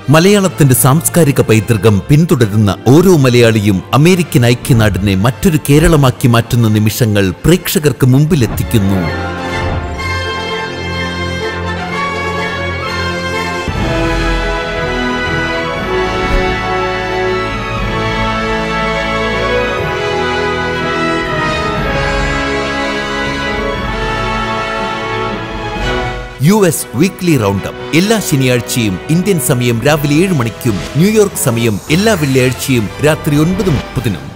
മലയാളത്തിന്റെ സാംസ്കാരിക പൈതൃകം പിന്തുടരുന്ന ഓരോ മലയാളിയും അമേരിക്കൻ ഐക്യനാടിനെ മറ്റൊരു കേരളമാക്കി മാറ്റുന്ന നിമിഷങ്ങൾ പ്രേക്ഷകർക്ക് മുമ്പിലെത്തിക്കുന്നു. US വീക്ക്ലി റൗണ്ടപ്പ് എല്ലാ ശനിയാഴ്ചയും ഇന്ത്യൻ സമയം രാവിലെ 7 മണിക്കും ന്യൂയോർക്ക് സമയം എല്ലാ വെള്ളിയാഴ്ചയും രാത്രി 9:30.